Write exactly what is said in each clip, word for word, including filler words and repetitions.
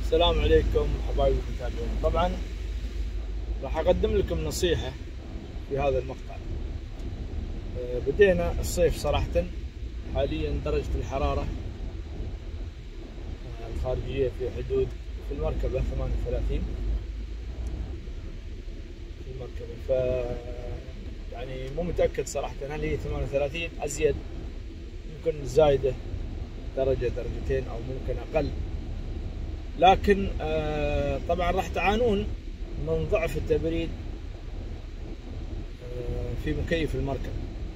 السلام عليكم حبايبي المتابعين. طبعا راح اقدم لكم نصيحة في هذا المقطع. بدينا الصيف صراحة، حاليا درجة الحرارة الخارجية في حدود في المركبة ثمانية وثلاثين في المركبة، ف يعني مو متأكد صراحة هل هي ثمانية وثلاثين أزيد، ممكن زايدة درجة درجتين أو ممكن أقل، لكن آه طبعا راح تعانون من ضعف التبريد آه في مكيف المركب.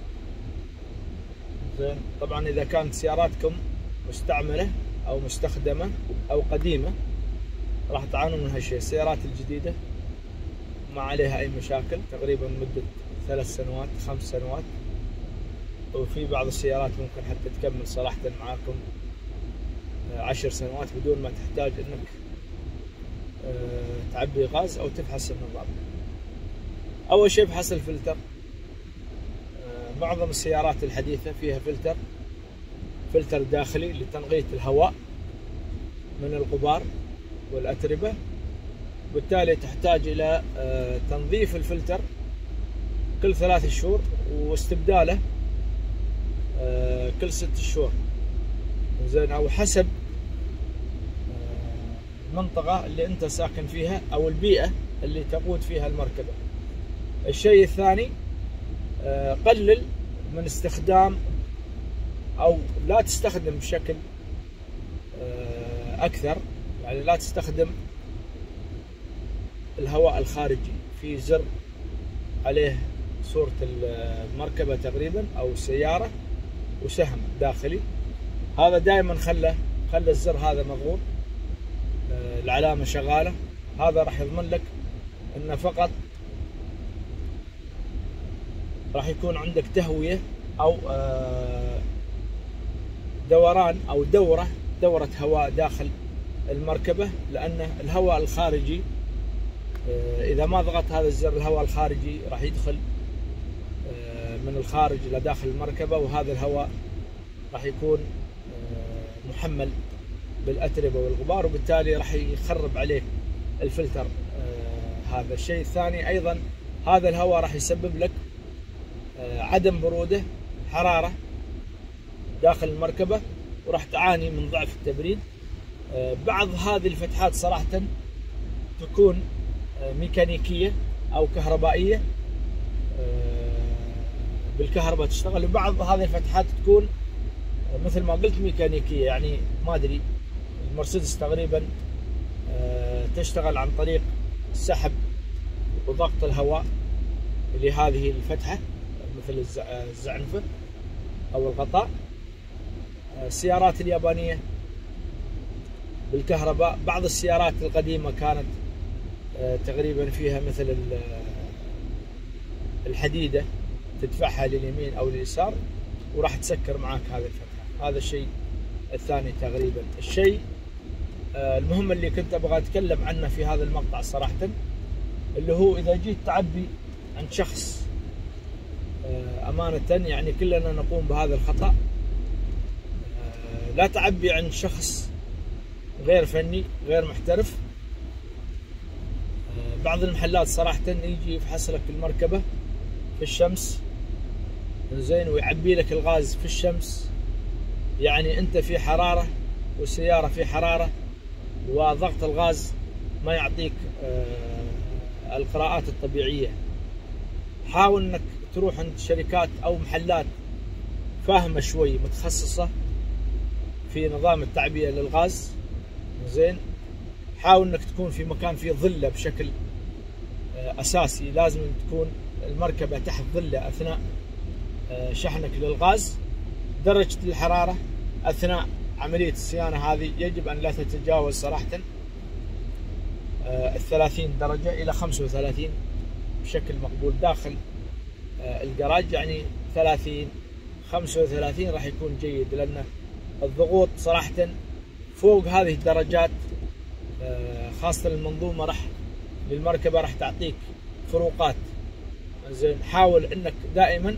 زين، طبعا اذا كانت سياراتكم مستعمله او مستخدمه او قديمه راح تعانون من هالشيء. السيارات الجديده ما عليها اي مشاكل، تقريبا مده ثلاث سنوات خمس سنوات، وفي بعض السيارات ممكن حتى تكمل صراحه معاكم عشر سنوات بدون ما تحتاج انك تعبي غاز او تفحص النظام. اول شيء فحص الفلتر. معظم السيارات الحديثه فيها فلتر فلتر داخلي لتنقية الهواء من الغبار والاتربه، وبالتالي تحتاج الى تنظيف الفلتر كل ثلاث شهور واستبداله كل ست شهور. زين، او حسب المنطقة اللي انت ساكن فيها او البيئة اللي تقود فيها المركبة. الشيء الثاني، قلل من استخدام او لا تستخدم بشكل اكثر، يعني لا تستخدم الهواء الخارجي. في زر عليه صورة المركبة تقريبا او السيارة وسهم داخلي، هذا دائما خله خلى الزر هذا مضغوط، العلامة شغالة. هذا راح يضمن لك ان فقط راح يكون عندك تهوية او دوران او دورة دورة هواء داخل المركبة، لان الهواء الخارجي اذا ما ضغط هذا الزر الهواء الخارجي راح يدخل من الخارج الى داخل المركبة، وهذا الهواء راح يكون محمل بالأتربة والغبار، وبالتالي راح يخرب عليك الفلتر. آه هذا الشيء الثاني. أيضا هذا الهواء راح يسبب لك آه عدم برودة، حرارة داخل المركبة، وراح تعاني من ضعف التبريد. آه بعض هذه الفتحات صراحة تكون آه ميكانيكية أو كهربائية، آه بالكهرباء تشتغل، وبعض هذه الفتحات تكون مثل ما قلت ميكانيكية، يعني ما أدري المرسيدس تقريبا تشتغل عن طريق سحب وضغط الهواء لهذه الفتحة مثل الزعنفة أو الغطاء. السيارات اليابانية بالكهرباء. بعض السيارات القديمة كانت تقريبا فيها مثل الحديدة تدفعها لليمين أو لليسار وراح تسكر معاك هذه الفتحة. هذا الشيء الثاني تقريبا. الشيء المهم اللي كنت ابغى اتكلم عنه في هذا المقطع صراحة، اللي هو اذا جيت تعبي عند شخص امانة، يعني كلنا نقوم بهذا الخطأ، لا تعبي عند شخص غير فني غير محترف. بعض المحلات صراحة يجي يفحص لك المركبة في الشمس، زين، ويعبي لك الغاز في الشمس، يعني انت في حرارة والسيارة في حرارة وضغط الغاز ما يعطيك آه القراءات الطبيعية. حاول انك تروح عند شركات او محلات فاهمة شوي متخصصة في نظام التعبئة للغاز. زين، حاول انك تكون في مكان فيه ظلة بشكل آه اساسي، لازم تكون المركبة تحت ظلة اثناء آه شحنك للغاز. درجة الحرارة اثناء عملية الصيانة هذه يجب ان لا تتجاوز صراحة الثلاثين درجة الى خمسة وثلاثين بشكل مقبول داخل الجراج، يعني ثلاثين خمسة وثلاثين راح يكون جيد، لان الضغوط صراحة فوق هذه الدرجات خاصة المنظومة راح للمركبة راح تعطيك فروقات. زين، حاول انك دائما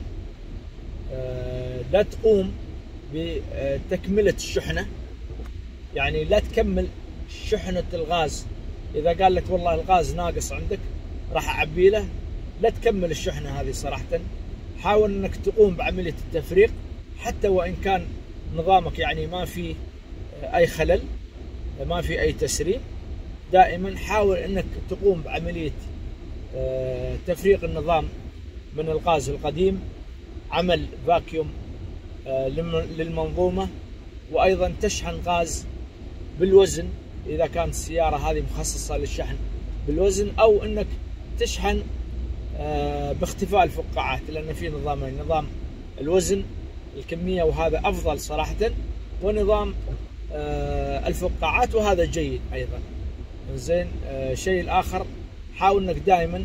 لا تقوم بتكملة الشحنة، يعني لا تكمل شحنة الغاز، إذا قال لك والله الغاز ناقص عندك راح أعبي له، لا تكمل الشحنة هذه صراحة. حاول أنك تقوم بعملية التفريق حتى وإن كان نظامك يعني ما في أي خلل، ما في أي تسريب. دائما حاول أنك تقوم بعملية تفريق النظام من الغاز القديم، عمل فاكيوم للمنظومة، وأيضا تشحن غاز بالوزن إذا كانت السيارة هذه مخصصة للشحن بالوزن، أو أنك تشحن باختفاء الفقاعات، لأن في نظامين، نظام الوزن الكمية وهذا أفضل صراحة، ونظام الفقاعات وهذا جيد أيضا. زين. الشيء الآخر حاول أنك دائما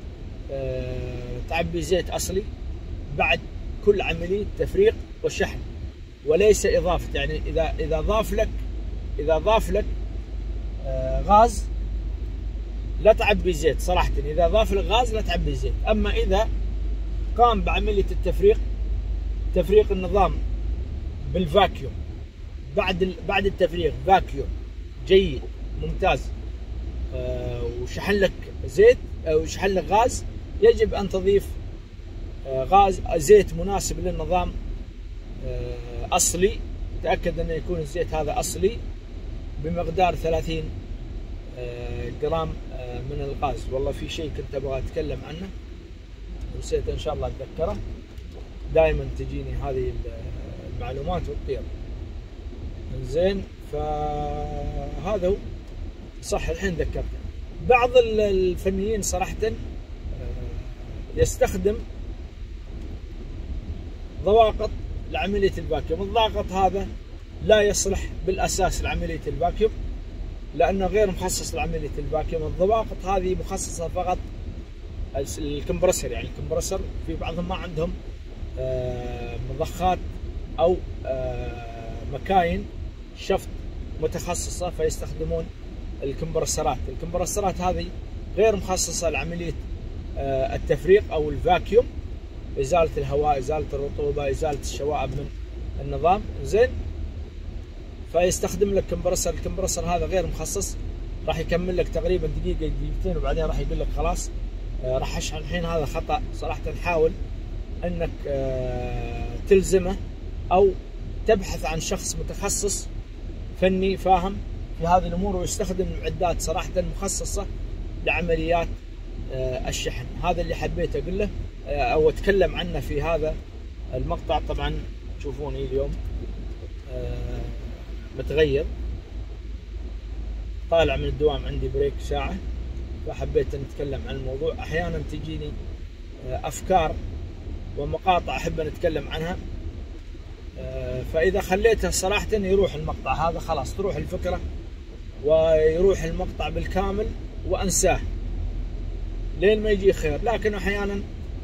تعبي زيت أصلي بعد كل عملية تفريق وشحن، وليس إضافة. يعني إذا إذا ضاف لك إذا ضاف لك غاز لا تعبي زيت صراحة. إذا ضاف لك غاز لا تعبي زيت. أما إذا قام بعملية التفريق، تفريق النظام بالفاكيوم بعد بعد التفريغ فاكيوم جيد ممتاز، وشحن لك زيت أو شحن لك غاز، يجب أن تضيف غاز زيت مناسب للنظام أصلي. تأكد أن يكون الزيت هذا أصلي بمقدار ثلاثين جرام من الغاز. والله في شيء كنت أبغى أتكلم عنه ونسيت، إن شاء الله أتذكره. دائما تجيني هذه المعلومات وتطير. زين. فهذا هو صح، الحين ذكرته. بعض الفنيين صراحة يستخدم ضواغط لعملية الفاكيوم. الضاغط هذا لا يصلح بالأساس لعملية الفاكيوم، لأنه غير مخصص لعملية الفاكيوم. الضواغط هذه مخصصة فقط الكمبرسر، يعني الكمبرسر في بعضهم ما عندهم مضخات أو مكاين شفط متخصصة فيستخدمون الكمبرسرات. الكمبرسرات هذه غير مخصصة لعملية التفريق أو الفاكيوم، إزالة الهواء، إزالة الرطوبة، إزالة الشوائب من النظام. زين. فيستخدم لك كمبرسر. الكمبرسر هذا غير مخصص، راح يكمل لك تقريبا دقيقة دقيقتين وبعدين راح يقول لك خلاص راح أشحن. الحين هذا خطأ صراحة. حاول أنك تلزمه أو تبحث عن شخص متخصص فني فاهم في هذه الأمور، ويستخدم معدات صراحة مخصصة لعمليات الشحن. هذا اللي حبيت أقول له أو أتكلم عنه في هذا المقطع. طبعا تشوفوني اليوم متغير، طالع من الدوام، عندي بريك ساعة، فحبيت أن أتكلم عن الموضوع. أحيانا تجيني أفكار ومقاطع أحب أن أتكلم عنها، فإذا خليتها صراحة يروح المقطع هذا، خلاص تروح الفكرة ويروح المقطع بالكامل وأنساه لين ما يجي خير. لكن أحيانا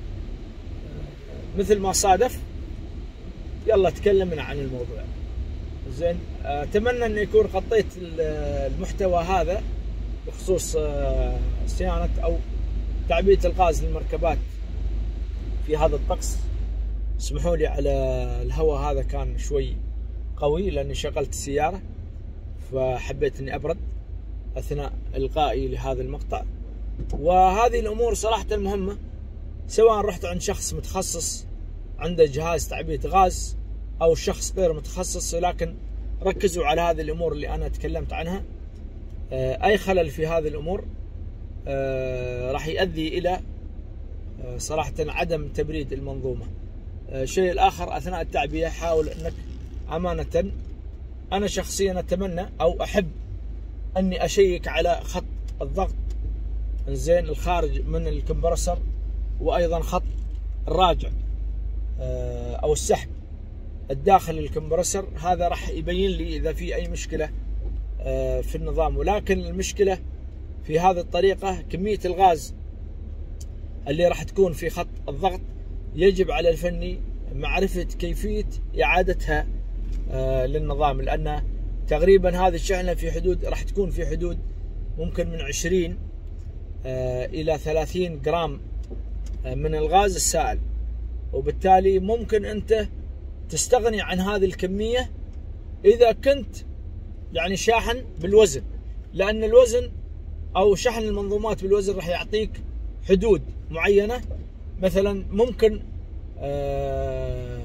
مثل ما صادف يلا تكلمنا عن الموضوع. زين. أتمنى أن يكون غطيت المحتوى هذا بخصوص صيانة أو تعبئة الغاز للمركبات في هذا الطقس. اسمحوا لي على الهواء هذا كان شوي قوي لأني شغلت السيارة، فحبيت أني أبرد أثناء إلقائي لهذا المقطع. وهذه الأمور صراحة مهمة، سواء رحت عند شخص متخصص عنده جهاز تعبئة غاز أو شخص غير متخصص، لكن ركزوا على هذه الأمور اللي أنا تكلمت عنها. أي خلل في هذه الأمور راح يؤدي إلى صراحة عدم تبريد المنظومة. الشيء الآخر أثناء التعبئة حاول أنك أمانة، أنا شخصيا أتمنى أو أحب أني أشيك على خط الضغط زين الخارج من الكمبرسر، وأيضا خط الراجع أو السحب الداخل الكمبرسر. هذا راح يبين لي إذا في أي مشكلة في النظام. ولكن المشكلة في هذه الطريقة كمية الغاز اللي راح تكون في خط الضغط، يجب على الفني معرفة كيفية إعادتها للنظام، لأن تقريبا هذه الشحنة في حدود راح تكون في حدود ممكن من عشرين إلى ثلاثين جرام من الغاز السائل، وبالتالي ممكن أنت تستغني عن هذه الكمية إذا كنت يعني شاحن بالوزن. لأن الوزن أو شحن المنظومات بالوزن راح يعطيك حدود معينة. مثلا ممكن آه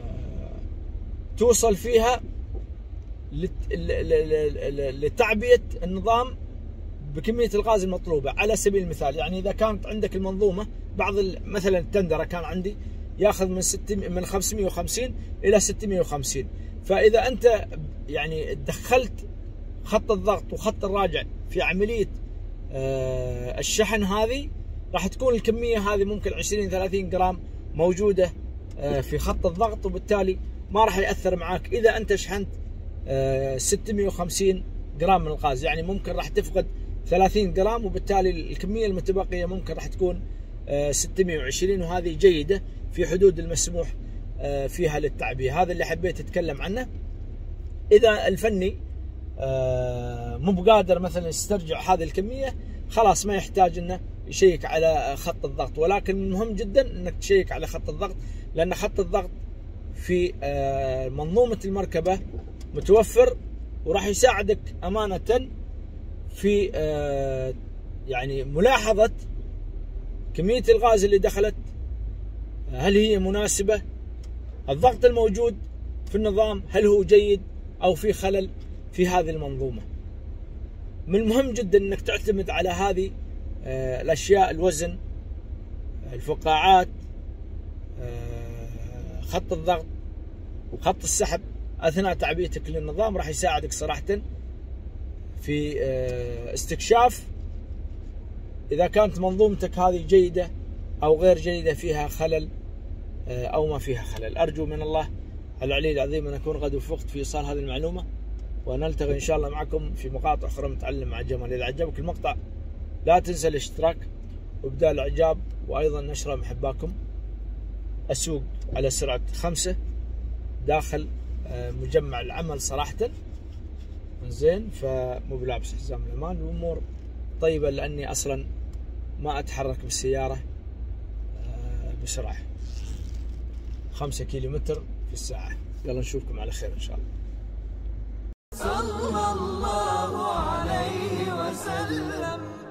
توصل فيها لتعبئة النظام بكمية الغاز المطلوبة. على سبيل المثال يعني إذا كانت عندك المنظومة بعض مثلا التندرة كان عندي ياخذ من ستمائة من خمسمائة وخمسين إلى ستمائة وخمسين، فإذا أنت يعني دخلت خط الضغط وخط الراجع في عملية الشحن هذه راح تكون الكمية هذه ممكن عشرين ثلاثين جرام موجودة في خط الضغط، وبالتالي ما راح يأثر معاك إذا أنت شحنت ستمائة وخمسين جرام من الغاز. يعني ممكن راح تفقد ثلاثين جرام، وبالتالي الكمية المتبقية ممكن راح تكون ستمائة وعشرين، وهذه جيدة في حدود المسموح فيها للتعبئة. هذا اللي حبيت أتكلم عنه. إذا الفني مو بقادر مثلا يسترجع هذه الكمية خلاص ما يحتاج انه يشيك على خط الضغط، ولكن مهم جدا انك تشيك على خط الضغط، لان خط الضغط في منظومة المركبة متوفر وراح يساعدك امانة في يعني ملاحظة كمية الغاز اللي دخلت، هل هي مناسبة، الضغط الموجود في النظام هل هو جيد او في خلل في هذه المنظومة. من المهم جدا انك تعتمد على هذه الاشياء، الوزن، الفقاعات، خط الضغط وخط السحب اثناء تعبئتك للنظام، راح يساعدك صراحة في استكشاف اذا كانت منظومتك هذه جيدة او غير جيدة، فيها خلل او ما فيها خلل. ارجو من الله العلي العظيم ان اكون قد وفقت في ايصال هذه المعلومة، ونلتقي إن شاء الله معكم في مقاطع أخرى نتعلم مع جمال. إذا عجبك المقطع لا تنسى الاشتراك وإبداء الإعجاب، وأيضا نشر محباكم. أسوق على سرعة خمسة داخل مجمع العمل صراحة زين، فمو بلابس حزام الأمان، والأمور طيبة لأني أصلا ما أتحرك بالسيارة بسرعة خمسة كيلو متر في الساعة. يلا نشوفكم على خير إن شاء الله. صلى الله عليه وسلم.